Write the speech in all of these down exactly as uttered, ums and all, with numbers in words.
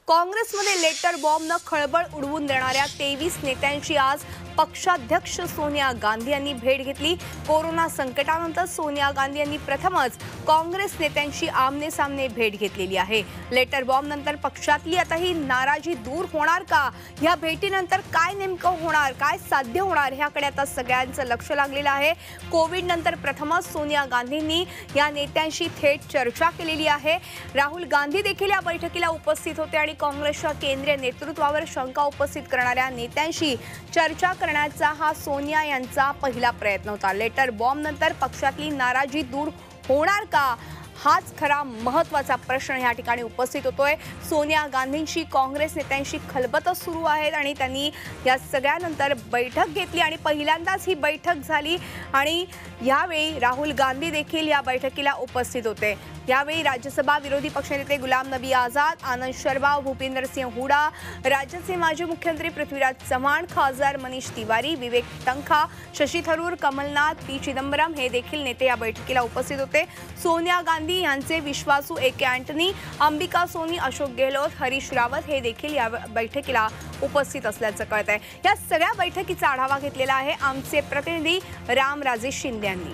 काँग्रेसमध्ये लेटर बॉम्बनं खळबळ उडवून देणाऱ्या तेवीस नेत्यांची आज पक्षाध्यक्ष सोनिया गांधी यांनी भेट घेतली। कोरोना संकटानंतर सोनिया गांधी यांनी प्रथमच काँग्रेस नेत्यांची आमने सामने भेट घेतलेली आहे। लेटर बॉम्ब नंतर पक्षातली आता ही नाराजी दूर होणार का? या भेटीनंतर काय नेमकं होणार, काय साध्य होणार ह्याकडे आता सगळ्यांचं लक्ष लागलेलं आहे। कोविड नंतर प्रथमच सोनिया गांधींनी या नेत्यांशी थेट चर्चा केलेली आहे। राहुल गांधी देखील या बैठकीला उपस्थित होते आणि काँग्रेसच्या केंद्रीय नेतृत्वावर शंका उपस्थित करणाऱ्या नेत्यांशी चर्चा करण्याचा हा सोनिया यांचा पहिला प्रयत्न होता। लेटर बॉम्ब नंतर पक्षातली नाराजी दूर होणार का, हाच खरा महत्त्वाचा प्रश्न या ठिकाणी उपस्थित होतोय। सोनिया गांधींची काँग्रेस नेत्यांशी खलबत सुरू आहे आणि त्यांनी या सगळ्यानंतर बैठक घेतली आणि पहिल्यांदाच ही बैठक झाली आणि यावेळी राहुल गांधी देखील या बैठकीला उपस्थित होते। यावेळी राज्यसभा विरोधी पक्षनेते गुलाम नबी आझाद, आनंद शर्मा, भूपिंदर सिंह हुडा, राज्याचे माजी मुख्यमंत्री पृथ्वीराज चव्हाण, खासदार मनीष तिवारी, विवेक तन्खा, शशी थरूर, कमलनाथ, पी चिदंबरम हे देखील नेते या बैठकीला उपस्थित होते। सोनिया गांधी यांचे विश्वासू ए के अँटनी, अंबिका सोनी, अशोक गेहलोत, हरीश रावत हे देखील या बैठकीला उपस्थित असल्याचं कळत आहे। या सगळ्या बैठकीचा आढावा घेतलेला आहे आमचे प्रतिनिधी रामराजे शिंदे यांनी।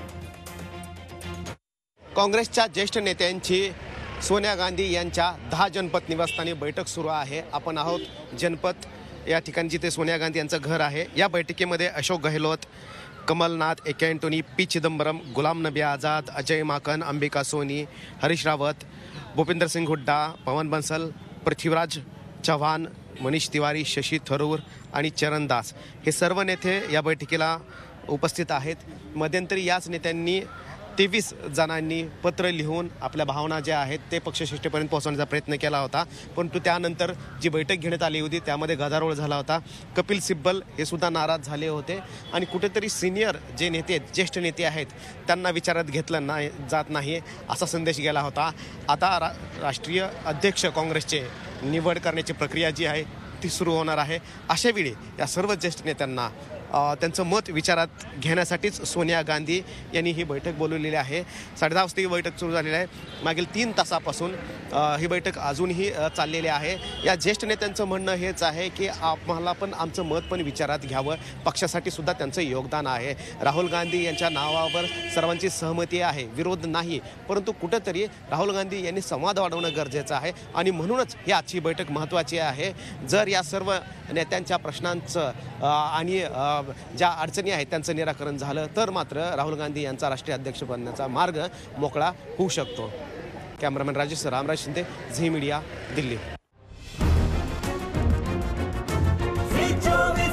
काँग्रेसच्या ज्येष्ठ नेत्यांची सोनिया गांधी यांच्या दहा जनपद निवासस्थानी बैठक सुरू आहे। आपण आहोत जनपद या ठिकाणी जिथे सोनिया गांधी यांचं घर आहे। या बैठकीमध्ये Ashok Gehlot, Kamalnath, A K Antony, P Chidambaram, Ghulam Nabi Azad, Ajay Maken, Ambika Soni, Harish Rawat, Bhupinder Singh Hooda, Pawan Bansal, Prithviraj Chavan, Manish Tiwari, Shashi Tharoor आणि चरण दास हे सर्व नेते या बैठकीला उपस्थित आहेत। मध्यंतरी याच नेत्यांनी तेवीस जणांनी पत्र लिहून आपल्या भावना ज्या आहेत ते पक्षश्रेष्ठीपर्यंत पोहोचवण्याचा प्रयत्न केला होता, परंतु त्यानंतर जी बैठक घेण्यात आली होती त्यामध्ये गदारोळ झाला होता। कपिल सिब्बल हे सुद्धा नाराज झाले होते आणि कुठेतरी सिनियर जे नेते ज्येष्ठ नेते आहेत त्यांना विचारात घेतलं नाही जात नाही असा संदेश गेला होता। आता रा राष्ट्रीय अध्यक्ष काँग्रेसचे निवड करण्याची प्रक्रिया जी आहे ती सुरू होणार आहे। अशावेळी या सर्व ज्येष्ठ नेत्यांना त्यांचं मत विचारात घेण्यासाठीच सोनिया गांधी यांनी ही बैठक बोलवलेली आहे। साडे दहा वाजता ही बैठक सुरू झालेली आहे। मागील तीन तासापासून ही बैठक अजूनही चाललेली आहे। या ज्येष्ठ नेत्यांचं म्हणणं हेच आहे की आम्हाला पण आमचं मत पण विचारात घ्यावं, पक्षासाठी सुद्धा त्यांचं योगदान आहे। राहुल गांधी यांच्या नावावर सर्वांची सहमती आहे, विरोध नाही, परंतु कुठेतरी राहुल गांधी यांनी संवाद वाढवणं गरजेचं आहे आणि म्हणूनच ही आजची बैठक महत्त्वाची आहे। जर या सर्व नेत्यांच्या प्रश्नांचं आणि ज्या अडचणी आहेत त्यांचं निराकरण झालं तर मात्र राहुल गांधी यांचा राष्ट्रीय अध्यक्ष बनण्याचा मार्ग मोकळा होऊ शकतो। Cameraman Rajesh Ramraj Shinde, Zee media, Delhi.